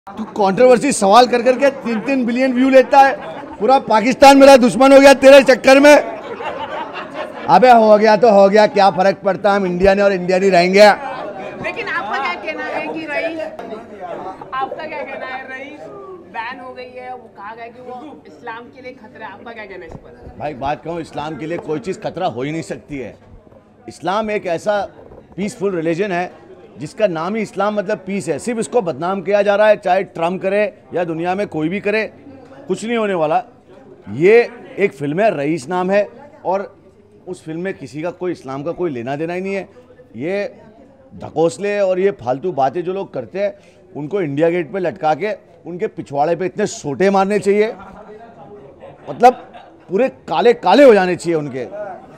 तू कंट्रोवर्सी सवाल कर करके 3-3 बिलियन व्यू लेता है। पूरा पाकिस्तान मेरा दुश्मन हो गया तेरे चक्कर में। अबे हो गया तो हो गया, क्या फर्क पड़ता है, हम इंडियन है और इंडियन ही रहेंगे। लेकिन आपका क्या कहना है कि रईस, आपका क्या कहना है, रईस बैन हो गई है, वो कहा गया कि वो इस्लाम के लिए खतरा है, आपका क्या कहना है इस पर? भाई बात कहूँ, इस्लाम के लिए कोई चीज़ खतरा हो ही नहीं सकती है। इस्लाम एक ऐसा पीसफुल रिलीजन है जिसका नाम ही इस्लाम मतलब पीस है। सिर्फ इसको बदनाम किया जा रहा है, चाहे ट्रम्प करे या दुनिया में कोई भी करे, कुछ नहीं होने वाला। ये एक फिल्म है, रईस नाम है, और उस फिल्म में किसी का कोई इस्लाम का कोई लेना देना ही नहीं है। ये ढकोसले और ये फालतू बातें जो लोग करते हैं, उनको इंडिया गेट पे लटका के उनके पिछवाड़े पे इतने सोटे मारने चाहिए, मतलब पूरे काले काले हो जाने चाहिए उनके।